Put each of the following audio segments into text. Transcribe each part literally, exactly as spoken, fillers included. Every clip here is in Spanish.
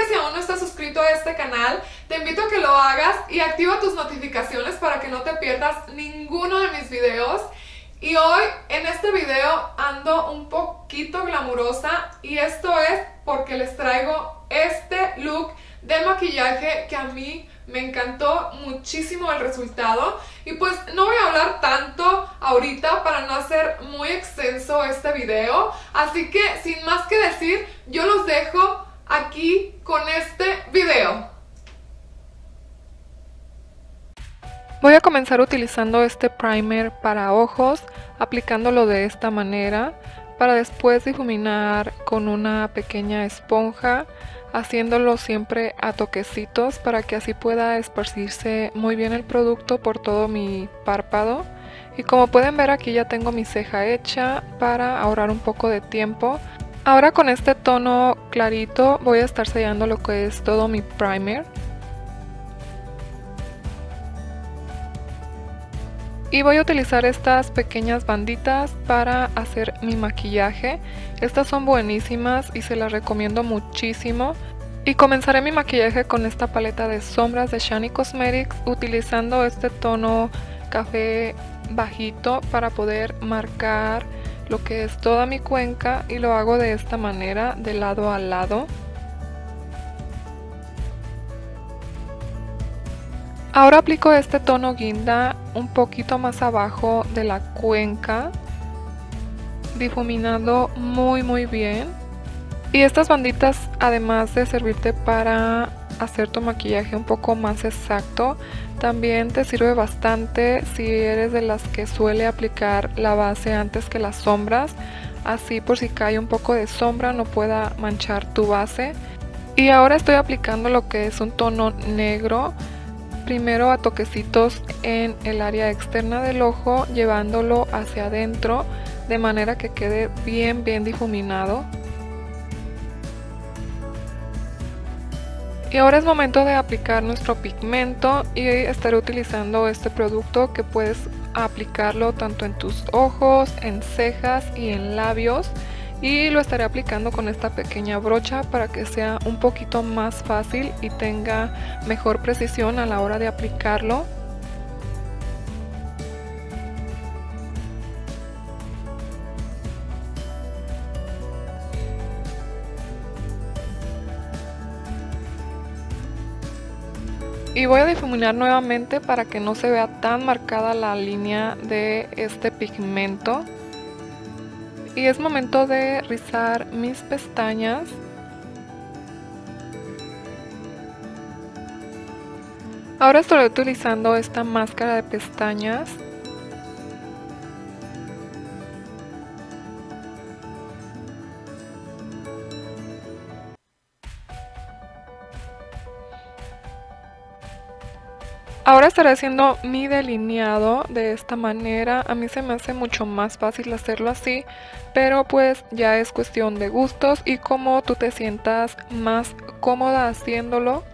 que si aún no estás suscrito a este canal, te invito a que lo hagas y activa tus notificaciones para que no te pierdas ninguno de mis videos. Y hoy en este video ando un poquito glamurosa y esto es porque les traigo este look de maquillaje que a mí me encantó muchísimo el resultado. Y pues no voy a hablar tanto ahorita para no hacer muy extenso este video, así que sin más que decir, yo los dejo aquí con este video. Voy a comenzar utilizando este primer para ojos, aplicándolo de esta manera, para después difuminar con una pequeña esponja, haciéndolo siempre a toquecitos para que así pueda esparcirse muy bien el producto por todo mi párpado. Y como pueden ver, aquí ya tengo mi ceja hecha para ahorrar un poco de tiempo. Ahora con este tono clarito voy a estar sellando lo que es todo mi primer. Y voy a utilizar estas pequeñas banditas para hacer mi maquillaje. Estas son buenísimas y se las recomiendo muchísimo. Y comenzaré mi maquillaje con esta paleta de sombras de Shany Cosmetics, utilizando este tono café bajito para poder marcar lo que es toda mi cuenca, y lo hago de esta manera, de lado a lado. Ahora aplico este tono guinda un poquito más abajo de la cuenca, difuminando muy muy bien. Y estas banditas, además de servirte para hacer tu maquillaje un poco más exacto, también te sirve bastante si eres de las que suele aplicar la base antes que las sombras, así por si cae un poco de sombra no pueda manchar tu base. Y ahora estoy aplicando lo que es un tono negro, primero a toquecitos en el área externa del ojo, llevándolo hacia adentro de manera que quede bien bien difuminado. Y ahora es momento de aplicar nuestro pigmento, y estaré utilizando este producto que puedes aplicarlo tanto en tus ojos, en cejas y en labios. Y lo estaré aplicando con esta pequeña brocha para que sea un poquito más fácil y tenga mejor precisión a la hora de aplicarlo. Y voy a difuminar nuevamente para que no se vea tan marcada la línea de este pigmento. Y es momento de rizar mis pestañas. Ahora estoy utilizando esta máscara de pestañas. Ahora estaré haciendo mi delineado de esta manera. A mí se me hace mucho más fácil hacerlo así, pero pues ya es cuestión de gustos y cómo tú te sientas más cómoda haciéndolo.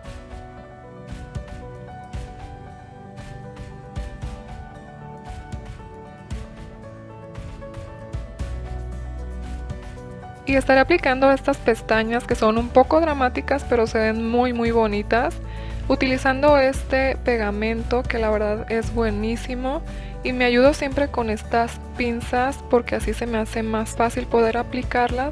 Y estaré aplicando estas pestañas que son un poco dramáticas, pero se ven muy muy bonitas, utilizando este pegamento que la verdad es buenísimo, y me ayudo siempre con estas pinzas porque así se me hace más fácil poder aplicarlas.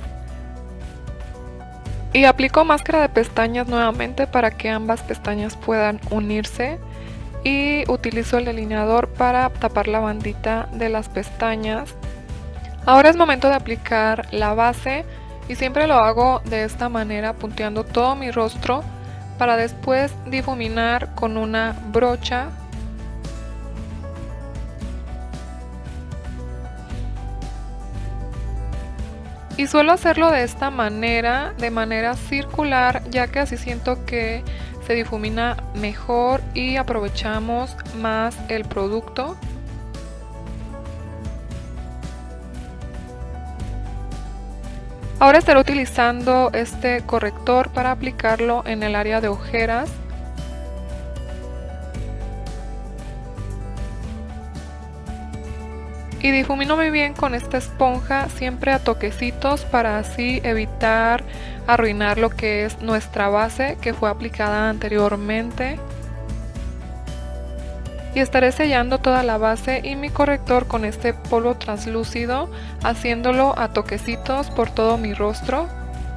Y aplico máscara de pestañas nuevamente para que ambas pestañas puedan unirse, y utilizo el delineador para tapar la bandita de las pestañas. Ahora es momento de aplicar la base, y siempre lo hago de esta manera, punteando todo mi rostro para después difuminar con una brocha. Y suelo hacerlo de esta manera, de manera circular, ya que así siento que se difumina mejor y aprovechamos más el producto. Ahora estaré utilizando este corrector para aplicarlo en el área de ojeras. Y difumino muy bien con esta esponja, siempre a toquecitos para así evitar arruinar lo que es nuestra base que fue aplicada anteriormente. Y estaré sellando toda la base y mi corrector con este polvo translúcido, haciéndolo a toquecitos por todo mi rostro.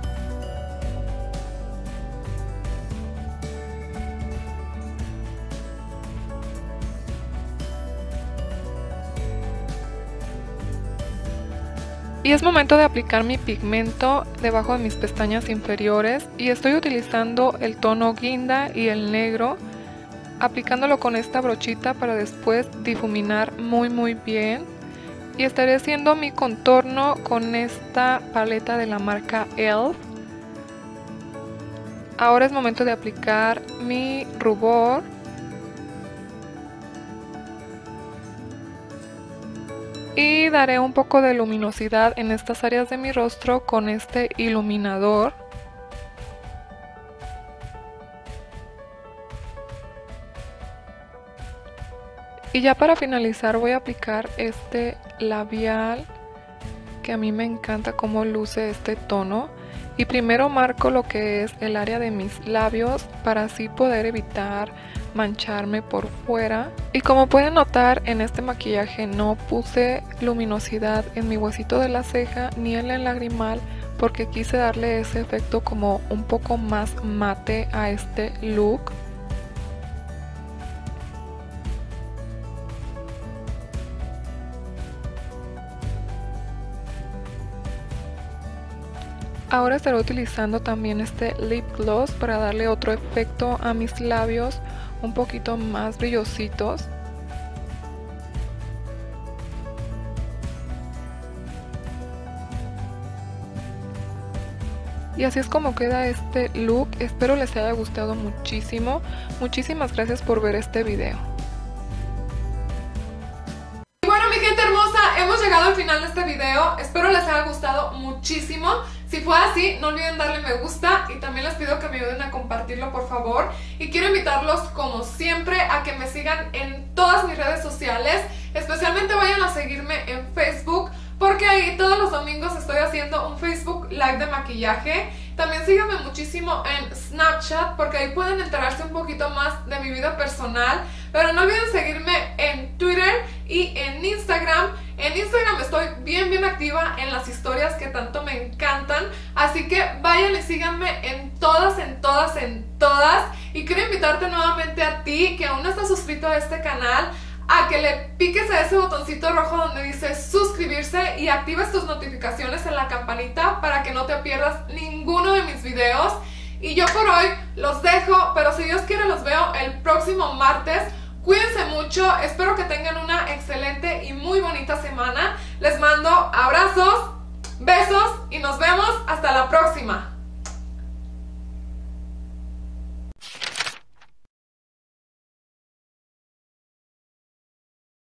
Y es momento de aplicar mi pigmento debajo de mis pestañas inferiores y estoy utilizando el tono guinda y el negro, aplicándolo con esta brochita para después difuminar muy muy bien. Y estaré haciendo mi contorno con esta paleta de la marca e l f. Ahora es momento de aplicar mi rubor. Y daré un poco de luminosidad en estas áreas de mi rostro con este iluminador. Y ya para finalizar voy a aplicar este labial que a mí me encanta cómo luce este tono. Y primero marco lo que es el área de mis labios para así poder evitar mancharme por fuera. Y como pueden notar, en este maquillaje no puse luminosidad en mi huesito de la ceja ni en el lagrimal porque quise darle ese efecto como un poco más mate a este look. Ahora estaré utilizando también este lip gloss para darle otro efecto a mis labios un poquito más brillositos. Y así es como queda este look. Espero les haya gustado muchísimo. Muchísimas gracias por ver este video. Y bueno, mi gente hermosa, hemos llegado al final de este video. Espero les haya gustado muchísimo. Si fue así, no olviden darle me gusta y también les pido que me ayuden a compartirlo, por favor. Y quiero invitarlos, como siempre, a que me sigan en todas mis redes sociales. Especialmente vayan a seguirme en Facebook, porque ahí todos los domingos estoy haciendo un Facebook Live de maquillaje. También síganme muchísimo en Snapchat, porque ahí pueden enterarse un poquito más de mi vida personal. Pero no olviden seguirme en Twitter y en Instagram. En Instagram estoy bien bien activa en las historias que tanto me encantan. Así que vayan y síganme en todas, en todas, en todas. Y quiero invitarte nuevamente a ti, que aún no estás suscrito a este canal, a que le piques a ese botoncito rojo donde dice suscribirse y actives tus notificaciones en la campanita para que no te pierdas ninguno de mis videos. Y yo por hoy los dejo, pero si Dios quiere los veo el próximo martes. Cuídense mucho, espero que tengan una excelente y muy bonita semana. Les mando abrazos.